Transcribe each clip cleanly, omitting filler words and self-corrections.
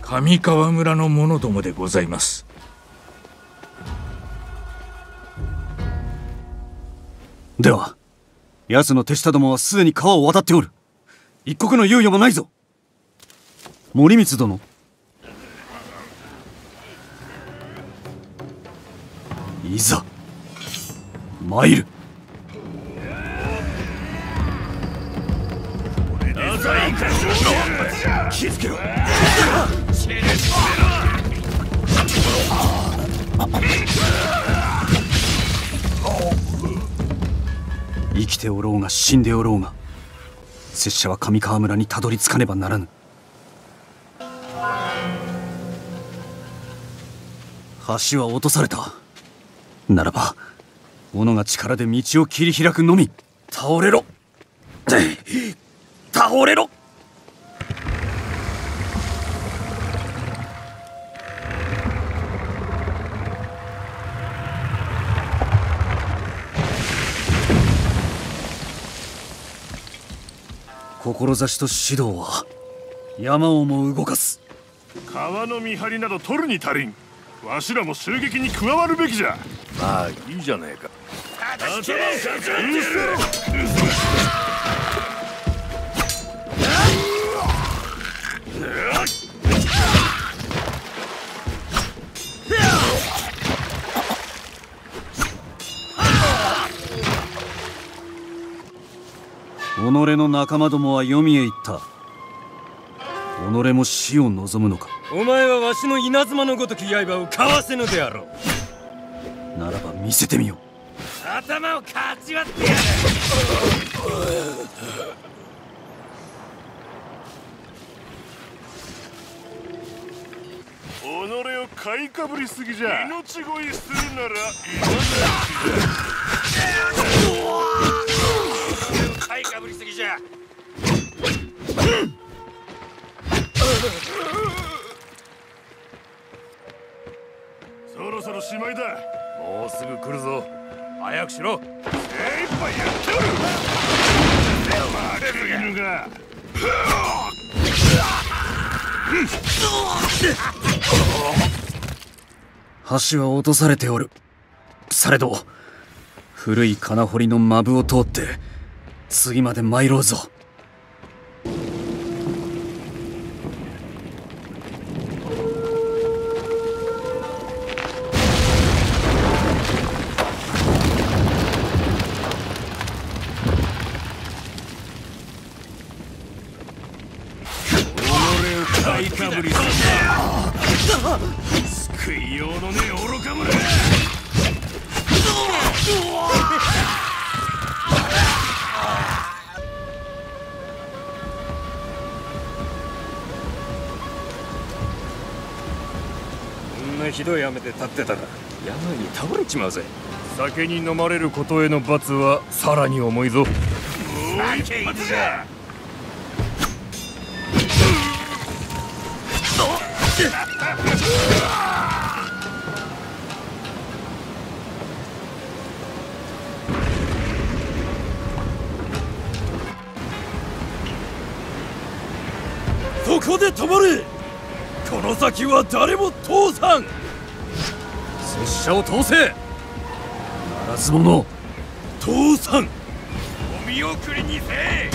上川村の者どもでございます。 では奴の手下どもはすでに川を渡っておる。一刻の猶予もないぞ。森光殿、いざ参る。気づけろ。生きておろうが死んでおろうが、拙者は上川村にたどり着かねばならぬ。橋は落とされた。ならば斧が力で道を切り開くのみ。倒れろ倒れろ。志と指導は山をも動かす。 川の見張りなど取るに足りん。わしらも襲撃に加わるべきじゃ。 まあいいじゃねえか。 己の仲間どもは黄泉へ行った。己も死を望むのか。 お前はわしの稲妻のごとき刃をかわせぬであろう。ならば見せてみよ。 頭をかち割ってやる。 己を買いかぶりすぎじゃ。命乞いするなら買いかぶりすぎじゃ。 そろそろしまいだ。 もうすぐ来るぞ。早くしろ。 精一杯やっておる。負ける犬が。 橋は落とされておる。されど古い金堀の間部を通って次まで参ろうぞ。 買いかぶりする救いようのねえ愚か者。 こんなひどい雨で立ってたら山に倒れちまうぜ。 酒に飲まれることへの罰はさらに重いぞ。もう一発じゃ。 そこで止まれ。この先は誰も通さん。 拙者を通せ。ならず者通さん。 お見送りにせ。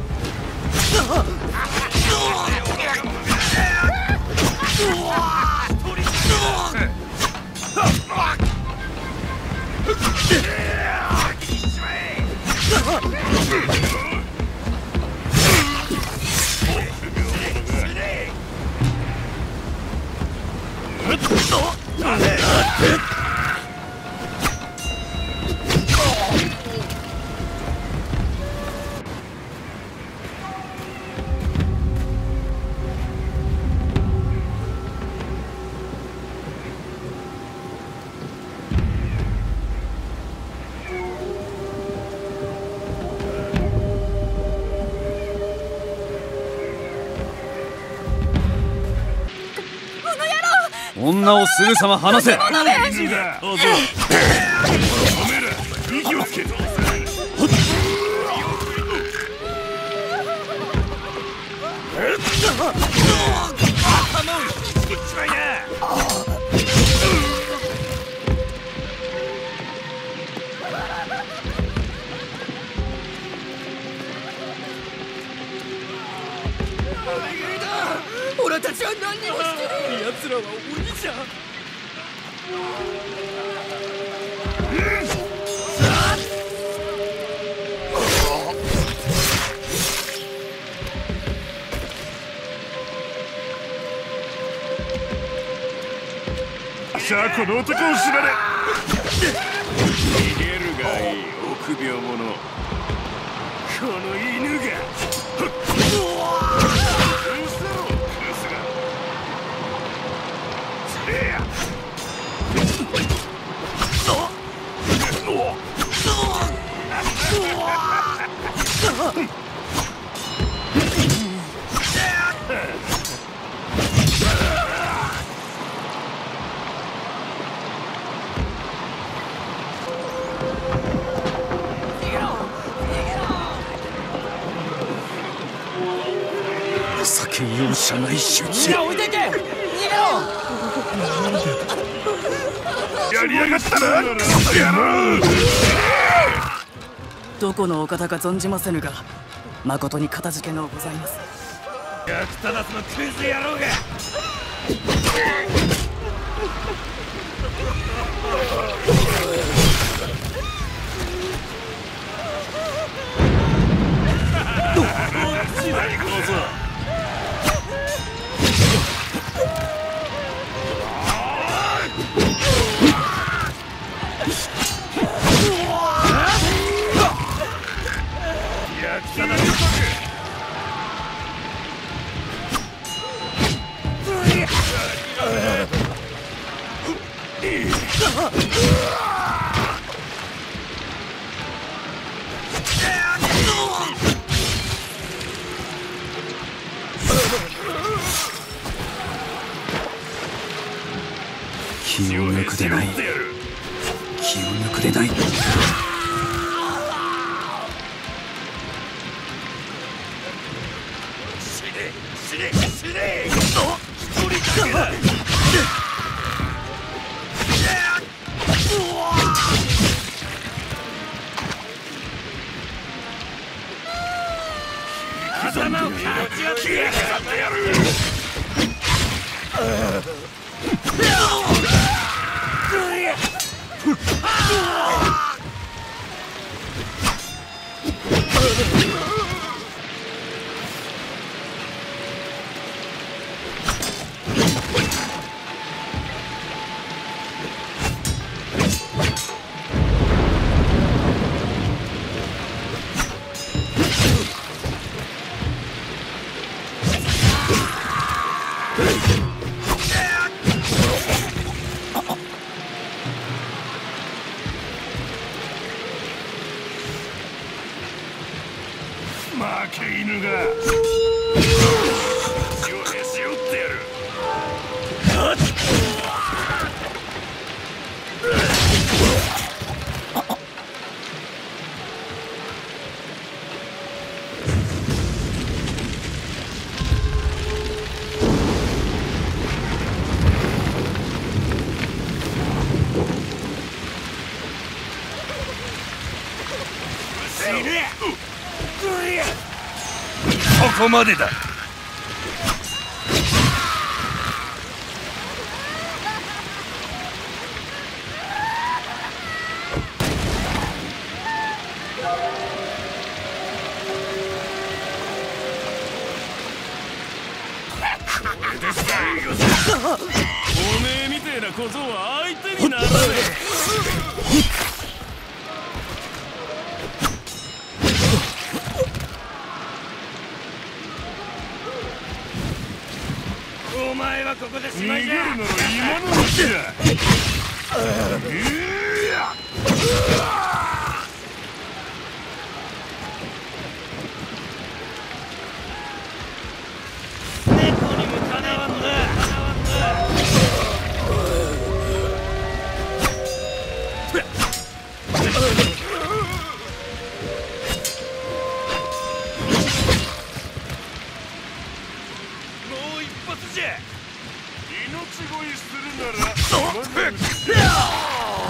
女をすぐさま離せ。 息をつけ。 けちまいな。 俺たちは何にもしてねえ。奴らは鬼じゃ。 さあこの男を縛れ。逃げるがいい臆病者。この犬が酒容赦ない集中。 置いてけ。逃げろ。 やりやがったな。クソ野郎。 どこのお方か存じませぬが、誠にかたじけのうございます。 役立たずのクズ野郎が。 気を抜くでない。気を抜くでない。 死ね死ね。一人だけだ。頭を気持ちよく消えてやる。負け犬が血をへし折ってやる。ここまでだ。おめえみてえな小僧は相手にならねえ。お前はここでしまいだ。逃げるなら今のうちだ。猫にもかなわんな。もう一発じゃ。 ち乞いするなら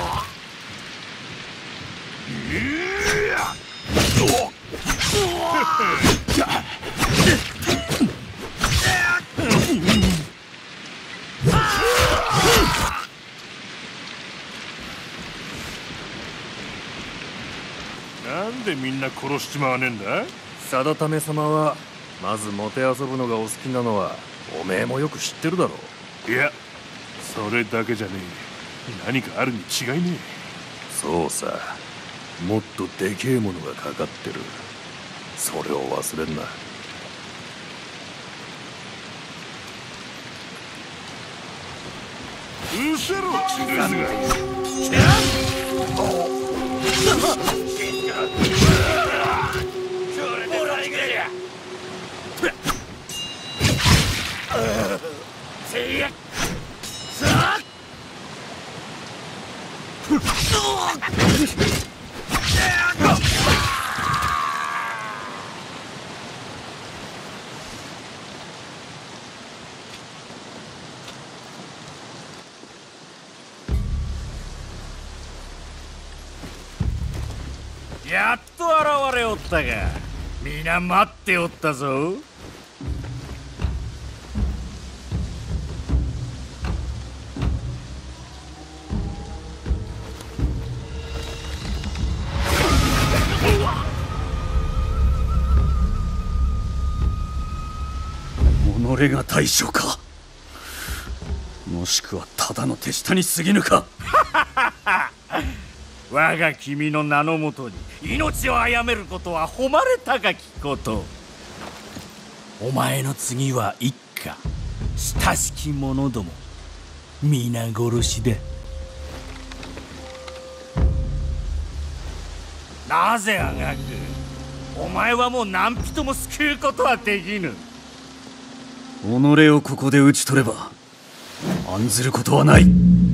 なんでみんな殺しちまわねえんだ。 定為様はまずもて遊ぶのがお好きなのはおめえもよく知ってるだろう。 いや、それだけじゃねえ。何かあるに違いねそうさ、もっとでけえものがかかってる。それを忘れんな。 え。うせろ、チグスが。 やっと現れおったが、皆待っておったぞ。 己が大将か、もしくはただの手下に過ぎぬか。 我が君の名のもとに命を殺めることは誉れ高きこと。お前の次は一家親しき者ども皆殺しだ。なぜあがく。お前はもう何人も救うことはできぬ。 己をここで討ち取れば案ずることはない。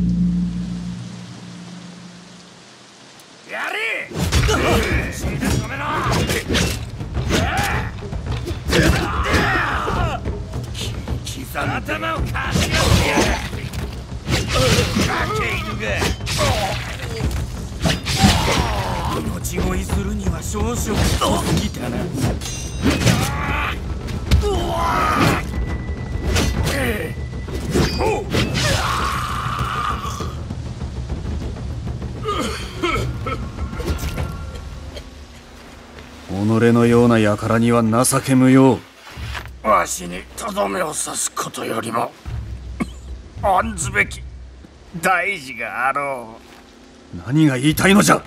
やれ。死ぬための刻ん頭をかしよってやる。かけ犬が命乞いするには少々多すぎたな。 己のような輩には情け無用。 わしにとどめを刺すことよりも案ずべき大事があろ何が言いたいのじゃ。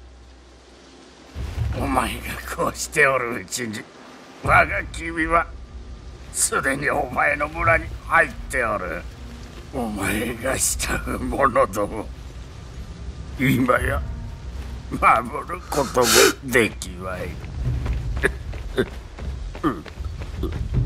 う。お前がこうしておるうちに我が君はすでにお前の村に入っておる。お前が慕う者ども今や守ることもできまい。